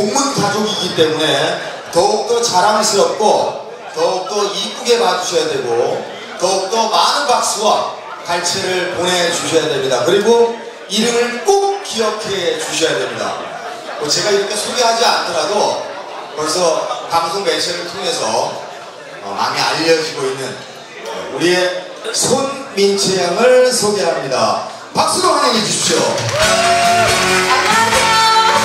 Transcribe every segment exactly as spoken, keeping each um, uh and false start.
동문 가족이기 때문에 더욱더 자랑스럽고 더욱더 이쁘게 봐주셔야 되고 더욱더 많은 박수와 갈채를 보내주셔야 됩니다. 그리고 이름을 꼭 기억해 주셔야 됩니다. 뭐 제가 이렇게 소개하지 않더라도 벌써 방송 매체를 통해서 많이 알려지고 있는 우리의 손민채 양을 소개합니다. 박수로 환영해 주십시오. 안녕하세요.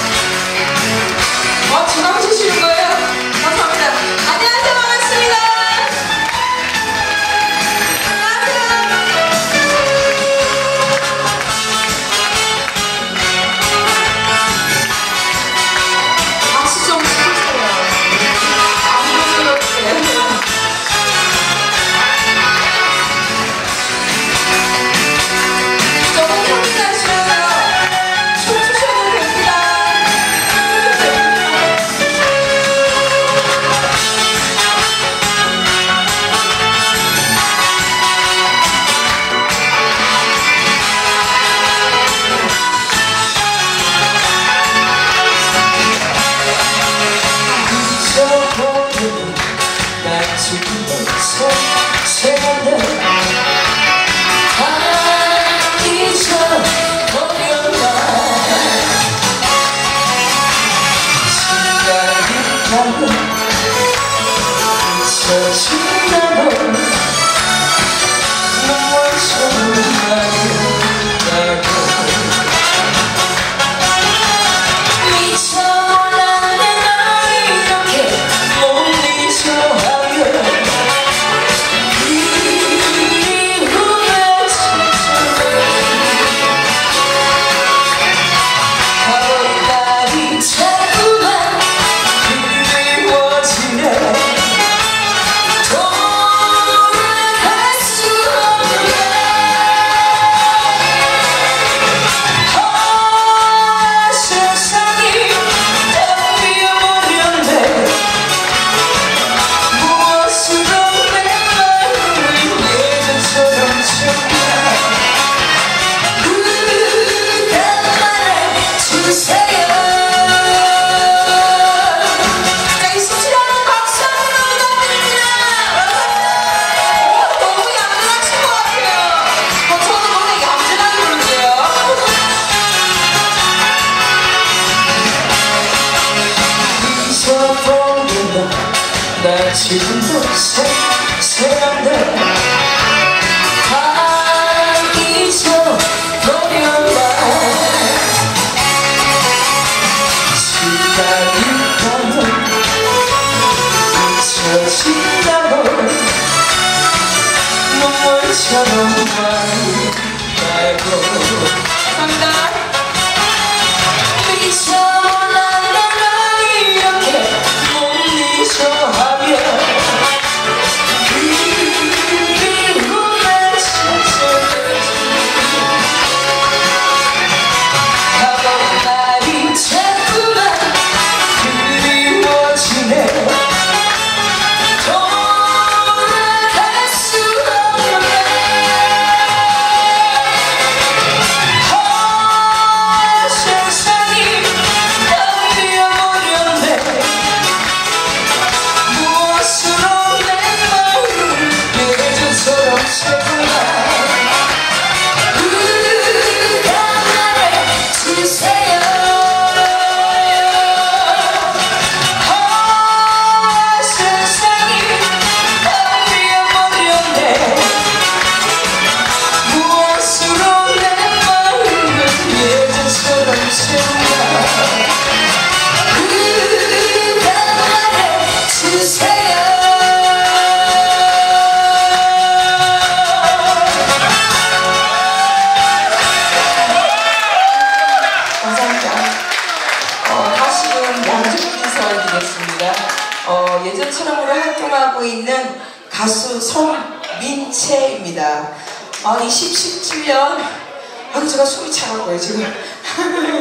어, 전화 주시는 거예요? 감사합니다. 안녕하세요. 반갑습니다. 안녕하세요. 박수 좀 쳐주세요. 안녕스럽게. 조금 소리가 싫어요. 춤추셔도 됩니다. 나 지금도 생각나 다 잊어버려봐 시간이 가면 잊혀진다고 눈물처럼 말고 감사합니다. 어, 예전처럼으로 활동하고 있는 가수 손민채입니다. 아, 이십칠 년, 아, 제가 숨이 차가고요, 지금.